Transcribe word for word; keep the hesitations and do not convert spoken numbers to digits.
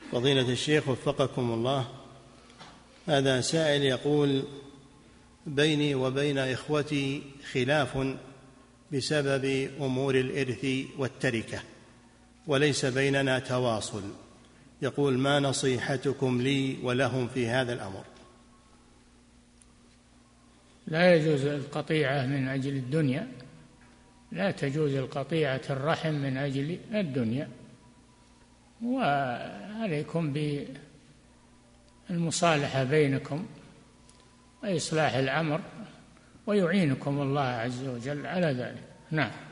فضيلة الشيخ وفقكم الله، هذا سائل يقول: بيني وبين إخوتي خلاف بسبب أمور الإرث والتركة وليس بيننا تواصل، يقول: ما نصيحتكم لي ولهم في هذا الأمر؟ لا يجوز القطيعة من أجل الدنيا، لا تجوز القطيعة الرحم من أجل الدنيا، وعليكم بالمصالحة بينكم وإصلاح الأمر، ويعينكم الله عز وجل على ذلك. نعم.